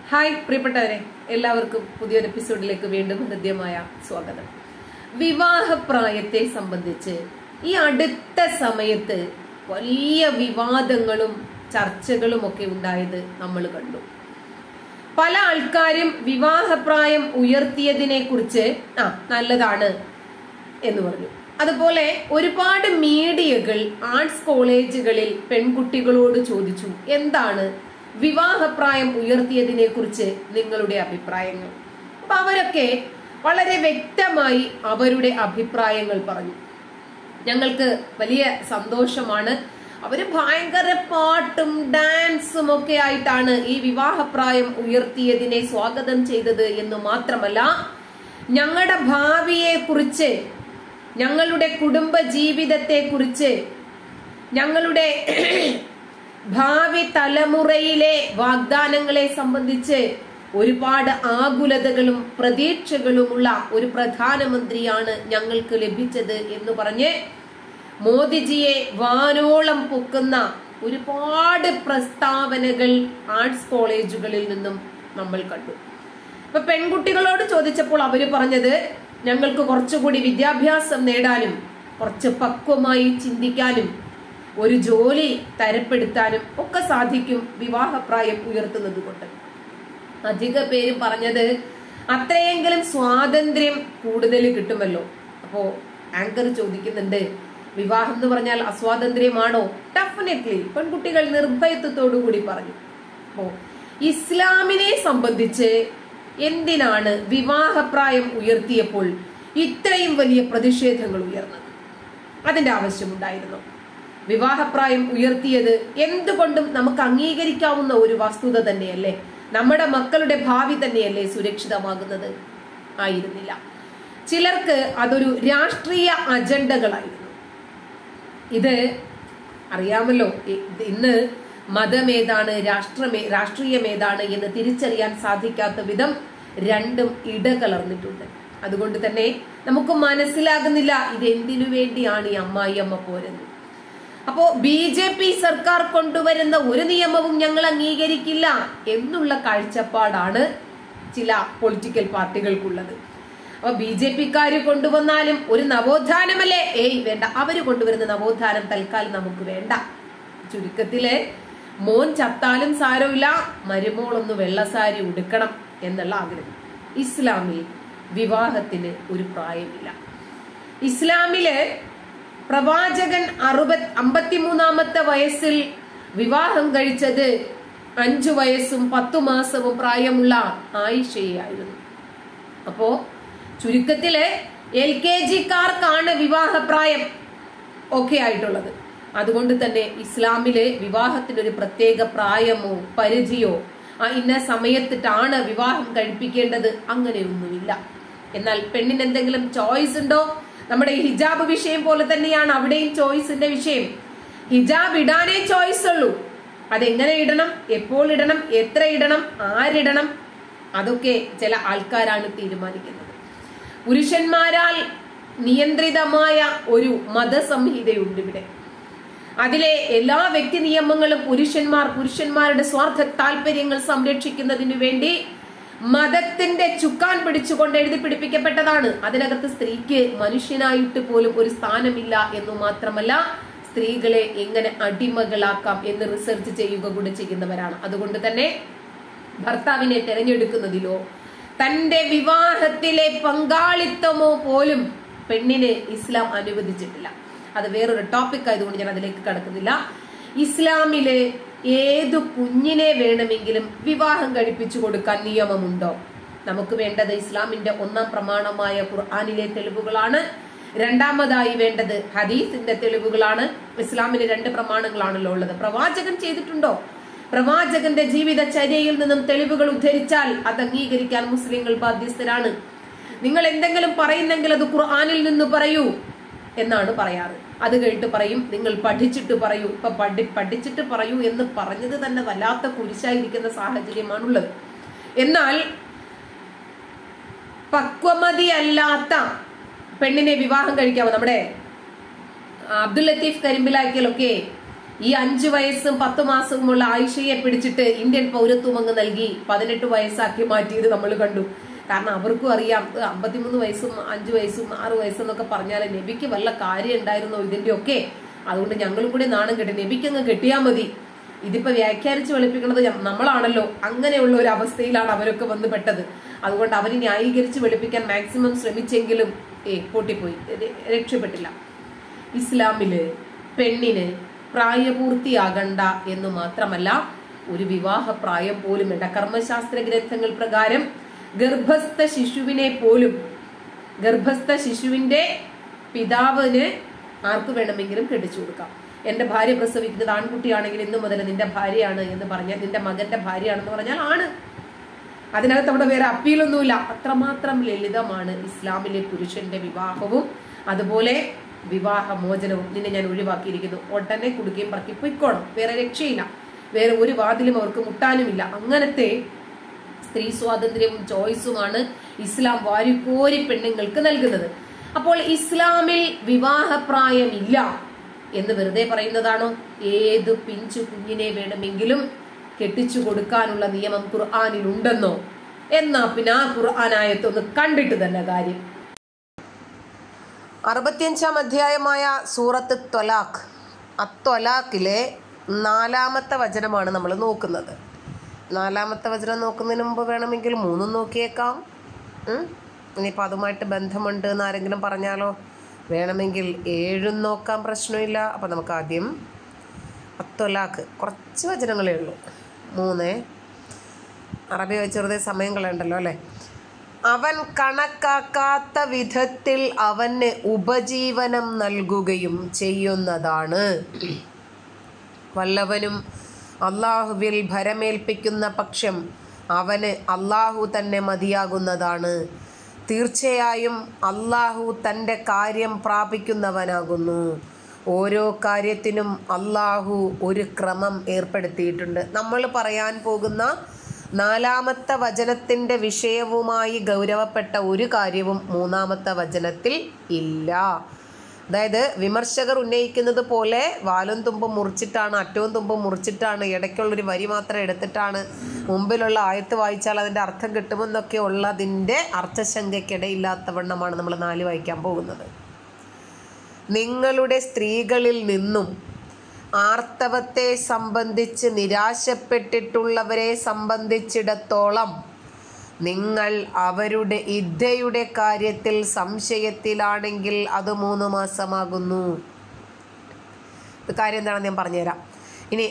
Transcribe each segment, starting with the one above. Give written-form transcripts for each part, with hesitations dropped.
Hi പ്രിയപ്പെട്ടവരെ, എല്ലാവർക്കും പുതിയൊരു എപ്പിസോഡിലേക്ക് വീണ്ടും ഹൃദ്യമായ സ്വാഗതം. വിവാഹപ്രായത്തെ സംബന്ധിച്ച് ഈ അടുത്ത സമയത്ത് വലിയ വിവാദങ്ങളും ചർച്ചകളും ഒക്കെ ഉണ്ടായത് നമ്മൾ കണ്ടു. പല ആൾക്കാരും വിവാഹപ്രായം ഉയർത്തിയതിനെ കുറിച്ച് നല്ലതാണ് എന്ന് പറഞ്ഞു. അതുപോലെ ഒരുപാട് മീഡിയകൾ ആർട്സ് കോളേജുകളിൽ പെൺകുട്ടികളോട് ചോദിച്ചു, എന്താണ് വിവാഹപ്രായം ഉയർത്തിയതിനെ കുറിച്ച് നിങ്ങളുടെ അഭിപ്രായങ്ങൾ? അപ്പൊ അവരൊക്കെ വളരെ വ്യക്തമായി അവരുടെ അഭിപ്രായങ്ങൾ പറഞ്ഞു. ഞങ്ങൾക്ക് വലിയ സന്തോഷമാണ്. അവര് ഭയങ്കര പാട്ടും ഡാൻസും ഒക്കെ ആയിട്ടാണ് ഈ വിവാഹപ്രായം ഉയർത്തിയതിനെ സ്വാഗതം ചെയ്തത് എന്ന് മാത്രമല്ല, ഞങ്ങളുടെ ഭാവിയെ കുറിച്ച്, ഞങ്ങളുടെ കുടുംബ ജീവിതത്തെ കുറിച്ച്, ഞങ്ങളുടെ ഭാവി തലമുറയിലെ വാഗ്ദാനങ്ങളെ സംബന്ധിച്ച് ഒരുപാട് ആകുലതകളും പ്രതീക്ഷകളുമുള്ള ഒരു പ്രധാനമന്ത്രിയാണ് ഞങ്ങൾക്ക് ലഭിച്ചത് എന്ന് പറഞ്ഞ് മോദിജിയെ വാനോളം പൊക്കുന്ന ഒരുപാട് പ്രസ്താവനകൾ ആർട്സ് കോളേജുകളിൽ നിന്നും നമ്മൾ കണ്ടു. ഇപ്പൊ പെൺകുട്ടികളോട് ചോദിച്ചപ്പോൾ അവര് പറഞ്ഞത്, ഞങ്ങൾക്ക് കുറച്ചുകൂടി വിദ്യാഭ്യാസം നേടാനും കുറച്ച് പക്വമായി ചിന്തിക്കാനും ഒരു ജോലി തരപ്പെടുത്താനും ഒക്കെ സാധിക്കും വിവാഹപ്രായം ഉയർത്തുന്നത് കൊണ്ട്. അധിക പേരും പറഞ്ഞത് അത്രയെങ്കിലും സ്വാതന്ത്ര്യം കൂടുതൽ കിട്ടുമല്ലോ. അപ്പോ ആങ്കർ ചോദിക്കുന്നുണ്ട്, വിവാഹം എന്ന് പറഞ്ഞാൽ അസ്വാതന്ത്ര്യമാണോ? ഡെഫിനറ്റ്ലി. പെൺകുട്ടികൾ നിർഭയത്വത്തോടു കൂടി പറഞ്ഞു. അപ്പോ ഇസ്ലാമിനെ സംബന്ധിച്ച് എന്തിനാണ് വിവാഹപ്രായം ഉയർത്തിയപ്പോൾ ഇത്രയും വലിയ പ്രതിഷേധങ്ങൾ ഉയർന്നത്? അതിന്റെ ആവശ്യമുണ്ടായിരുന്നു. വിവാഹപ്രായം ഉയർത്തിയത് എന്തുകൊണ്ടും നമുക്ക് അംഗീകരിക്കാവുന്ന ഒരു വസ്തുത തന്നെയല്ലേ? നമ്മുടെ മക്കളുടെ ഭാവി തന്നെയല്ലേ സുരക്ഷിതമാകുന്നത്? ആയിരുന്നില്ല. ചിലർക്ക് അതൊരു രാഷ്ട്രീയ അജണ്ടകളായിരുന്നു. ഇത് അറിയാമല്ലോ, ഇന്ന് മതമേതാണ് രാഷ്ട്രീയമേതാണ് എന്ന് തിരിച്ചറിയാൻ സാധിക്കാത്ത വിധം രണ്ടും ഇടകലർന്നിട്ടുണ്ട്. അതുകൊണ്ട് തന്നെ നമുക്ക് മനസ്സിലാകുന്നില്ല ഇത് എന്തിനു വേണ്ടിയാണ് ഈ അമ്മായിയമ്മ പോരുന്നത്. അപ്പോ BJP സർക്കാർ കൊണ്ടുവരുന്ന ഒരു നിയമവും ഞങ്ങൾ അംഗീകരിക്കില്ല എന്നുള്ള കാഴ്ചപ്പാടാണ് ചില പൊളിറ്റിക്കൽ പാർട്ടികൾക്കുള്ളത്. അപ്പൊ BJPക്കാര് കൊണ്ടുവന്നാലും ഒരു നവോത്ഥാനമല്ലേ? വേണ്ട, അവര് കൊണ്ടുവരുന്ന നവോത്ഥാനം തൽക്കാലം നമുക്ക് വേണ്ട. ചുരുക്കത്തില് മോൻ ചത്താലും സാരമില്ല, മരുമോളൊന്ന് വെള്ളസാരി ഉടുക്കണം എന്നുള്ള ആഗ്രഹം. ഇസ്ലാമിൽ വിവാഹത്തിന് ഒരു പ്രായമില്ല. ഇസ്ലാമില് പ്രവാചകൻ 53 വയസ്സിൽ വിവാഹം കഴിച്ചത് 5 വയസ്സും 10 മാസവും പ്രായമുള്ള ആയിഷയായിരുന്നു. അപ്പോ ചുരുക്കത്തില് LKG-കാർക്കാണ് വിവാഹപ്രായം ഒക്കെ ആയിട്ടുള്ളത്. അതുകൊണ്ട് തന്നെ ഇസ്ലാമില് വിവാഹത്തിന് ഒരു പ്രത്യേക പ്രായമോ പരിധിയോ ഇന്ന സമയത്തിട്ടാണ് വിവാഹം കഴിപ്പിക്കേണ്ടത് അങ്ങനെയൊന്നുമില്ല. എന്നാൽ പെണ്ണിന് എന്തെങ്കിലും ചോയ്സ് ഉണ്ടോ? നമ്മുടെ ഈ ഹിജാബ് വിഷയം പോലെ തന്നെയാണ് അവിടെയും ചോയ്സിന്റെ വിഷയം. ഹിജാബ് ഇടാനേ ചോയ്സ് ഉള്ളൂ. അതെങ്ങനെ ഇടണം, എപ്പോൾ ഇടണം, എത്ര ഇടണം, ആരിടണം, അതൊക്കെ ചില ആൾക്കാരാണ് തീരുമാനിക്കുന്നത്. പുരുഷന്മാരാൽ നിയന്ത്രിതമായ ഒരു മതസംഹിതയുണ്ട് ഇവിടെ. അതിലെ എല്ലാ വ്യക്തി നിയമങ്ങളും പുരുഷന്മാരുടെ സ്വാർത്ഥ താല്പര്യങ്ങൾ സംരക്ഷിക്കുന്നതിനു വേണ്ടി മതത്തിന്റെ ചുക്കാൻ പിടിച്ചുകൊണ്ട് എഴുതി പിടിപ്പിക്കപ്പെട്ടതാണ്. അതിനകത്ത് സ്ത്രീക്ക് മനുഷ്യനായിട്ട് പോലും ഒരു സ്ഥാനമില്ല എന്നു മാത്രമല്ല, സ്ത്രീകളെ എങ്ങനെ അടിമകളാക്കാം എന്ന് റിസർച്ച് ചെയ്യുക കൂടെ ചെയ്യുന്നവരാണ്. അതുകൊണ്ട് തന്നെ ഭർത്താവിനെ തിരഞ്ഞെടുക്കുന്നതിലോ തന്റെ വിവാഹത്തിലെ പങ്കാളിത്തമോ പോലും പെണ്ണിന് ഇസ്ലാം അനുവദിച്ചിട്ടില്ല. അത് വേറൊരു ടോപ്പിക് ആയതുകൊണ്ട് ഞാൻ അതിലേക്ക് കടക്കുന്നില്ല. ഇസ്ലാമിലെ ഏതു കുഞ്ഞിനെ വേണമെങ്കിലും വിവാഹം കഴിപ്പിച്ചു കൊടുക്കാൻ നിയമമുണ്ടോ? നമുക്ക് വേണ്ടത് ഇസ്ലാമിന്റെ 1-ാം പ്രമാണമായ ഖുർആനിലെ തെളിവുകളാണ്. രണ്ടാമതായി വേണ്ടത് ഹദീസിന്റെ തെളിവുകളാണ്. ഇസ്ലാമിന് 2 പ്രമാണങ്ങളാണല്ലോ ഉള്ളത്. പ്രവാചകൻ ചെയ്തിട്ടുണ്ടോ? പ്രവാചകന്റെ ജീവിതചര്യയിൽ നിന്നും തെളിവുകൾ ഉദ്ധരിച്ചാൽ അത് അംഗീകരിക്കാൻ മുസ്ലിങ്ങൾ ബാധ്യസ്ഥരാണ്. നിങ്ങൾ എന്തെങ്കിലും പറയുന്നെങ്കിൽ അത് ഖുർആനിൽ നിന്ന് പറയൂ എന്നാണ് പറയാറ്. അത് കേട്ട് പറയും, നിങ്ങൾ പഠിച്ചിട്ട് പറയൂ. ഇപ്പൊ പഠിച്ചിട്ട് പറയൂ എന്ന് പറഞ്ഞത് തന്നെ വല്ലാത്ത കുരിശായിരിക്കുന്ന സാഹചര്യമാണുള്ളത്. എന്നാൽ പക്വമതി അല്ലാത്ത പെണ്ണിനെ വിവാഹം കഴിക്കാമോ? നമ്മുടെ അബ്ദുൽ ലത്തീഫ് കരിമ്പിലാക്കിയാലൊക്കെ ഈ 5 വയസ്സും 10 മാസവുമുള്ള ആയിഷയെ പിടിച്ചിട്ട് ഇന്ത്യൻ പൗരത്വം അങ്ങ് നൽകി 18 വയസ്സാക്കി മാറ്റിയത് നമ്മൾ കണ്ടു. കാരണം അവർക്കും അറിയാം 53 വയസ്സും 5 വയസ്സും 6 വയസ്സും എന്നൊക്കെ പറഞ്ഞാൽ നബിക്ക് വല്ല കാര്യം ഉണ്ടായിരുന്നോ ഇതിന്റെ ഒക്കെ. അതുകൊണ്ട് ഞങ്ങളും കൂടി നാണം കെട്ടി നബിക്ക് അങ്ങ് കെട്ടിയാ മതി. ഇതിപ്പോ വ്യാഖ്യാനിച്ച് വെളുപ്പിക്കുന്നത് നമ്മളാണല്ലോ. അങ്ങനെയുള്ള ഒരു അവസ്ഥയിലാണ് അവരൊക്കെ വന്ന് പെട്ടത്. അതുകൊണ്ട് അവര് ന്യായീകരിച്ച് വെളുപ്പിക്കാൻ മാക്സിമം ശ്രമിച്ചെങ്കിലും പൊട്ടിപ്പോയി, രക്ഷപ്പെട്ടില്ല. ഇസ്ലാമില് പെണ്ണിന് പ്രായപൂർത്തിയാകണ്ട എന്ന് മാത്രമല്ല, ഒരു വിവാഹ പ്രായം പോലും വേണ്ട. കർമ്മശാസ്ത്ര ഗ്രന്ഥങ്ങൾ പ്രകാരം ഗർഭസ്ഥ ശിശുവിന്റെ പിതാവിന് ആർക്ക് വേണമെങ്കിലും കെട്ടിച്ചു കൊടുക്കാം. എന്റെ ഭാര്യ പ്രസവിക്കുന്നത് ആൺകുട്ടിയാണെങ്കിൽ ഇന്നു മുതൽ നിന്റെ ഭാര്യയാണ് എന്ന് പറഞ്ഞാൽ, നിന്റെ മകന്റെ ഭാര്യയാണെന്ന് പറഞ്ഞാൽ ആണ്. അതിനകത്ത് അവിടെ വേറെ അപ്പീലൊന്നുമില്ല. അത്രമാത്രം ലളിതമാണ് ഇസ്ലാമിലെ പുരുഷന്റെ വിവാഹവും അതുപോലെ വിവാഹമോചനവും. നിന്നെ ഞാൻ ഒഴിവാക്കിയിരിക്കുന്നു, ഉടനെ കുടുക്കുകയും പറക്കി പൊയ്ക്കോണം, വേറെ രക്ഷയില്ല, വേറെ ഒരു വാതിലും അവർക്ക് മുട്ടാനുമില്ല. അങ്ങനത്തെ സ്ത്രീ സ്വാതന്ത്ര്യവും ചോയ്സുമാണ് ഇസ്ലാം വാരിക്കോരി പെണ്ണുങ്ങൾക്ക് നൽകുന്നത്. അപ്പോൾ ഇസ്ലാമിൽ വിവാഹപ്രായമില്ല എന്ന് വെറുതെ പറയുന്നതാണോ? ഏത് പിഞ്ചു കുഞ്ഞിനെ വേണമെങ്കിലും കെട്ടിച്ചു കൊടുക്കാനുള്ള നിയമം ഖുർആനിൽ ഉണ്ടെന്നോ? എന്നാ പിന്നെ ആ ഖുർആനായത്തൊന്ന് കണ്ടിട്ട് തന്നെ കാര്യം. 65-ാം അധ്യായമായ സൂറത്ത് ത്വലാഖ്, അത്വലാഖിലെ 4-ാമത്തെ വചനമാണ് നമ്മൾ നോക്കുന്നത്. 4-ാമത്തെ വചനം നോക്കുന്നതിന് മുമ്പ് വേണമെങ്കിൽ 3 നോക്കിയേക്കാം. ഇനിയിപ്പോൾ അതുമായിട്ട് ബന്ധമുണ്ട് എന്ന് ആരെങ്കിലും പറഞ്ഞാലോ? വേണമെങ്കിൽ 7 നോക്കാൻ പ്രശ്നമില്ല. അപ്പം നമുക്ക് ആദ്യം അത്വലാഖ്, കുറച്ച് വചനങ്ങളേ ഉള്ളൂ, 3. അറബി വെച്ചെറുതെ സമയം കളയണ്ടല്ലോ അല്ലേ. അവൻ കണക്കാക്കാത്ത വിധത്തിൽ അവന് ഉപജീവനം നൽകുകയും ചെയ്യുന്നതാണ്. വല്ലവനും അള്ളാഹുവിൽ ഭരമേൽപ്പിക്കുന്ന പക്ഷം അവന് അള്ളാഹു തന്നെ മതിയാകുന്നതാണ്. തീർച്ചയായും അള്ളാഹു തൻ്റെ കാര്യം പ്രാപിക്കുന്നവനാകുന്നു. ഓരോ കാര്യത്തിനും അള്ളാഹു ഒരു ക്രമം ഏർപ്പെടുത്തിയിട്ടുണ്ട്. നമ്മൾ പറയാൻ പോകുന്ന 4-ാമത്തെ വചനത്തിൻ്റെ വിഷയവുമായി ഗൗരവപ്പെട്ട ഒരു കാര്യവും 3-ാമത്തെ വചനത്തിൽ ഇല്ല. അതായത് വിമർശകർ ഉന്നയിക്കുന്നത് പോലെ വാലും തുമ്പും മുറിച്ചിട്ടാണ്, അറ്റവും തുമ്പും മുറിച്ചിട്ടാണ്, ഇടയ്ക്കുള്ളൊരു വരി മാത്രം എടുത്തിട്ടാണ് മുമ്പിലുള്ള ആയത്ത് വായിച്ചാൽ അതിൻ്റെ അർത്ഥം കിട്ടുമെന്നൊക്കെ ഉള്ളതിൻ്റെ അർത്ഥശങ്കയ്ക്കിടയില്ലാത്തവണ്ണമാണ് നമ്മൾ 4 വായിക്കാൻ പോകുന്നത്. നിങ്ങളുടെ സ്ത്രീകളിൽ നിന്നും ആർത്തവത്തെ സംബന്ധിച്ച് നിരാശപ്പെട്ടിട്ടുള്ളവരെ സംബന്ധിച്ചിടത്തോളം നിങ്ങൾ അവരുടെ ഇദ്ദയുടെ കാര്യത്തിൽ സംശയത്തിലാണെങ്കിൽ അത് 3 മാസമാകുന്നു. കാര്യം എന്താണെന്ന് ഞാൻ പറഞ്ഞുതരാം. ഇനി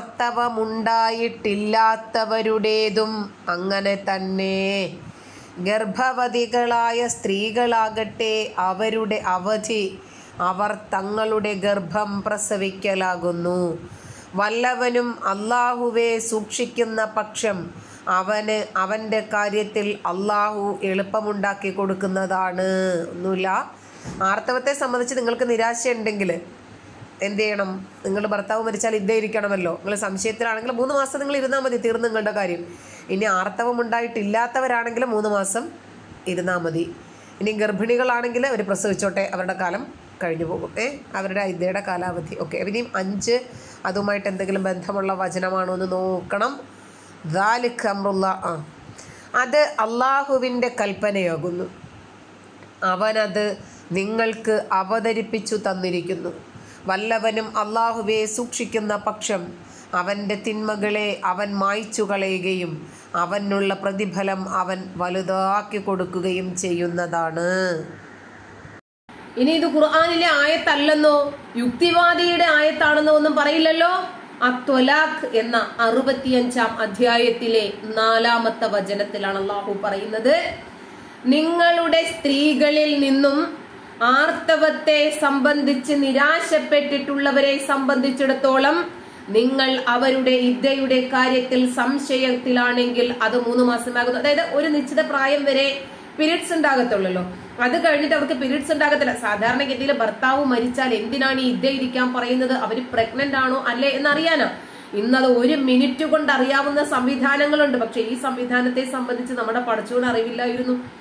ആർത്തവമുണ്ടായിട്ടില്ലാത്തവരുടേതും അങ്ങനെ തന്നെ. ഗർഭവതികളായ സ്ത്രീകളാകട്ടെ അവരുടെ അവധി അവർ തങ്ങളുടെ ഗർഭം പ്രസവിക്കലാകുന്നു. വല്ലവനും അള്ളാഹുവെ സൂക്ഷിക്കുന്ന പക്ഷം അവന് അവൻ്റെ കാര്യത്തിൽ അള്ളാഹു എളുപ്പമുണ്ടാക്കി കൊടുക്കുന്നതാണ്. ഒന്നുമില്ല, ആർത്തവത്തെ സംബന്ധിച്ച് നിങ്ങൾക്ക് നിരാശയുണ്ടെങ്കിൽ എന്ത് ചെയ്യണം? നിങ്ങൾ ഭർത്താവ് മരിച്ചാൽ ഇതേ ഇരിക്കണമല്ലോ. നിങ്ങൾ സംശയത്തിലാണെങ്കിൽ 3 മാസം നിങ്ങൾ ഇരുന്നാൽ മതി, തീർന്നു നിങ്ങളുടെ കാര്യം. ഇനി ആർത്തവം ഉണ്ടായിട്ടില്ലാത്തവരാണെങ്കിൽ 3 മാസം ഇരുന്നാൽ മതി. ഇനി ഗർഭിണികളാണെങ്കിൽ അവർ പ്രസവിച്ചോട്ടെ, അവരുടെ കാലം കഴിഞ്ഞു പോകും. അവരുടെ ഇതയുടെ കാലാവധി. ഓക്കെ, ഇനിയും 5 അതുമായിട്ട് എന്തെങ്കിലും ബന്ധമുള്ള വചനമാണോ എന്ന് നോക്കണം. ദാലിക അംറുല്ലാഹ്, അത് അള്ളാഹുവിൻ്റെ കൽപ്പനയാകുന്നു. അവനത് നിങ്ങൾക്ക് അവതരിപ്പിച്ചു തന്നിരിക്കുന്നു. വല്ലവനും അള്ളാഹുവെ സൂക്ഷിക്കുന്ന പക്ഷം അവൻ്റെ തിന്മകളെ അവൻ മായ്ച്ചു കളയുകയും അവനുള്ള പ്രതിഫലം അവൻ വലുതാക്കി കൊടുക്കുകയും ചെയ്യുന്നതാണ്. ഇനി ഇത് ഖുർആനിലെ ആയത്തല്ലെന്നോ യുക്തിവാദിയുടെ ആയത്താണെന്നോ ഒന്നും പറയില്ലല്ലോ. അത്വലാഖ് എന്ന 65-ാം അധ്യായത്തിലെ 4-ാമത്തെ വചനത്തിലാണ് അല്ലാഹു പറയുന്നത്, നിങ്ങളുടെ സ്ത്രീകളിൽ നിന്നും ആർത്തവത്തെ സംബന്ധിച്ച് നിരാശപ്പെട്ടിട്ടുള്ളവരെ സംബന്ധിച്ചിടത്തോളം നിങ്ങൾ അവരുടെ ഇദ്ദയുടെ കാര്യത്തിൽ സംശയത്തിലാണെങ്കിൽ അത് 3 മാസമാകുന്നു. അതായത് ഒരു നിശ്ചിത പ്രായം വരെ പീരിയഡ്സ് ഉണ്ടാകത്തുള്ളല്ലോ. അത് കഴിഞ്ഞിട്ട് അവർക്ക് പീരിയഡ്സ് ഉണ്ടാകത്തില്ല. സാധാരണഗതിയിൽ ഭർത്താവ് മരിച്ചാൽ എന്തിനാണ് ഈ ഇദ്ദ ഇരിക്കാൻ പറയുന്നത്? അവര് പ്രഗ്നന്റ് ആണോ അല്ലേ എന്നറിയാനാ. ഇന്നത് 1 മിനിറ്റ് കൊണ്ട് അറിയാവുന്ന സംവിധാനങ്ങളുണ്ട്. പക്ഷെ ഈ സംവിധാനത്തെ സംബന്ധിച്ച് നമ്മുടെ പടച്ചോന് അറിവില്ലായിരുന്നു.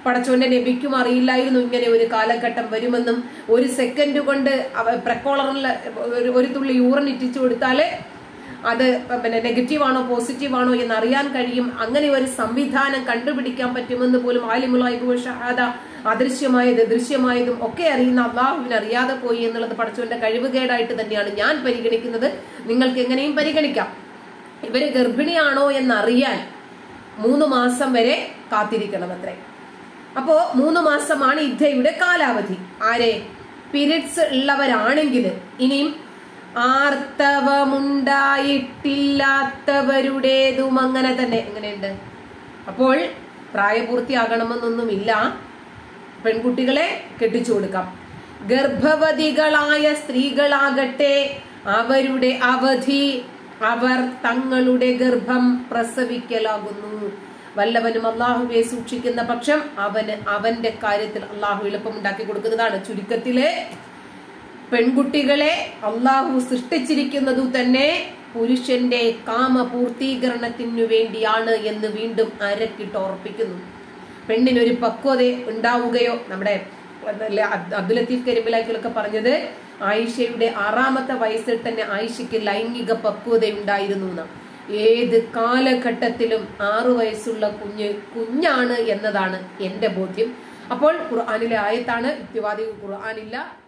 പടച്ചോന്റെ നബിക്കും അറിയില്ലായിരുന്നു ഇങ്ങനെ ഒരു കാലഘട്ടം വരുമെന്നും, ഒരു സെക്കൻഡ് കൊണ്ട് പ്രക്കോളറിൽ ഒരു തുള്ളി യൂറിൻ ഇറ്റിച്ചു കൊടുത്താല് അത് നെഗറ്റീവ് ആണോ പോസിറ്റീവ് ആണോ എന്ന് അറിയാൻ കഴിയും, അങ്ങനെ ഒരു സംവിധാനം കണ്ടുപിടിക്കാൻ പറ്റുമെന്ന് പോലും ആലിമുൽ ഗൈബി വശഹാദ, അദൃശ്യമായത് ദൃശ്യമായതും ഒക്കെ അറിയുന്ന അള്ളാഹുവിന് അറിയാതെ പോയി എന്നുള്ളത് പടച്ചവന്റെ കഴിവുകേടായിട്ട് തന്നെയാണ് ഞാൻ പരിഗണിക്കുന്നത്. നിങ്ങൾക്ക് എങ്ങനെയും പരിഗണിക്കാം. ഇവര് ഗർഭിണിയാണോ എന്നറിയാൻ 3 മാസം വരെ കാത്തിരിക്കണം അത്രേ. അപ്പോ 3 മാസമാണ് ഇദ്ദയുടെ കാലാവധി. ആരെ? പീരിയഡ്സ് ഉള്ളവരാണെങ്കിൽ. ഇനിയും ആർത്തവമുണ്ടായിട്ടില്ലാത്തവരുടേതും അങ്ങനെ തന്നെ. എങ്ങനെയുണ്ട്? അപ്പോൾ പ്രായപൂർത്തിയാകണമെന്നൊന്നുമില്ല, പെൺകുട്ടികളെ കെട്ടിച്ചു കൊടുക്കാം. ഗർഭവതികളായ സ്ത്രീകളാകട്ടെ അവരുടെ അവധി അവർ തങ്ങളുടെ ഗർഭം പ്രസവിക്കലാകുന്നു. വല്ലവനും അള്ളാഹുവെ സൂക്ഷിക്കുന്ന പക്ഷം അവന്റെ കാര്യത്തിൽ അള്ളാഹു എളുപ്പമുണ്ടാക്കി കൊടുക്കുന്നതാണ്. ചുരുക്കത്തില് പെൺകുട്ടികളെ അള്ളാഹു സൃഷ്ടിച്ചിരിക്കുന്നതു തന്നെ പുരുഷന്റെ കാമപൂർത്തീകരണത്തിനു വേണ്ടിയാണ് എന്ന് വീണ്ടും അരക്കിട്ട് ഓർപ്പിക്കുന്നു. പെണ്ണിനൊരു പക്വത ഉണ്ടാവുകയോ, നമ്മുടെ അബ്ദുൽ ലത്തീഫ് കരിമ്പിലാക്കിലൊക്കെ പറഞ്ഞത് ആയിഷയുടെ 6ാമത്തെ വയസ്സിൽ തന്നെ ആയിഷയ്ക്ക് ലൈംഗിക പക്വത ഉണ്ടായിരുന്നു എന്ന്. ഏത് കാലഘട്ടത്തിലും 6 വയസ്സുള്ള കുഞ്ഞാണ് എന്നതാണ് എന്റെ ബോധ്യം. അപ്പോൾ ഖുർആനിലെ ആയത്താണ്, യുക്തിവാദി ഖുർആനില്ല.